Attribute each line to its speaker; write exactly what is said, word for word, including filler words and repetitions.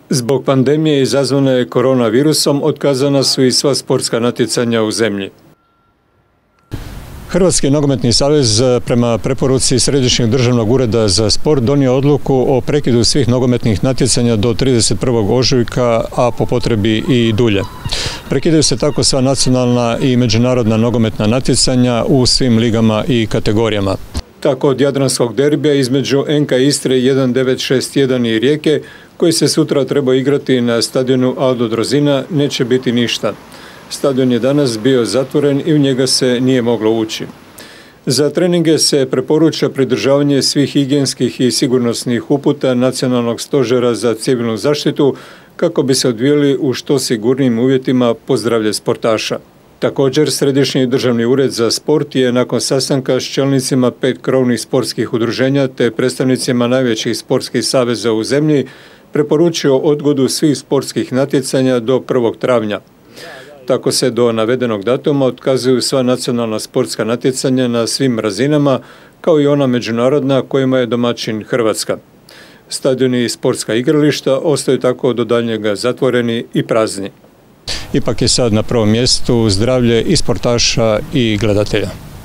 Speaker 1: Zbog pandemije izazvane koronavirusom otkazana su i sva sportska natjecanja u zemlji. Hrvatski nogometni savez prema preporuci Središnjeg državnog ureda za sport donio odluku o prekidu svih nogometnih natjecanja do trideset prvog ožujka, a po potrebi i dulje. Prekidaju se tako sva nacionalna i međunarodna nogometna natjecanja u svim ligama i kategorijama. Tako od jadranskog derbija između en ka Istre jedan devet šest jedan i Rijeke, koji se sutra treba igrati na stadionu Aldo Drozina, neće biti ništa. Stadion je danas bio zatvoren i u njega se nije moglo ući. Za treninge se preporuča pridržavanje svih higijenskih i sigurnosnih uputa Nacionalnog stožera za civilnu zaštitu kako bi se odvijali u što sigurnijim uvjetima po zdravlje sportaša. Također, Središnji državni ured za sport je nakon sastanka s čelnicima pet krovnih sportskih udruženja te predstavnicima najvećih sportskih saveza u zemlji preporučio odgodu svih sportskih natjecanja do prvog travnja. Tako se do navedenog datuma otkazuju sva nacionalna sportska natjecanja na svim razinama, kao i ona međunarodna kojima je domaćin Hrvatska. Stadioni i sportska igrališta ostaju tako do daljnjega zatvoreni i prazni. Ipak je sad na prvom mjestu zdravlje i sportaša i gledatelja.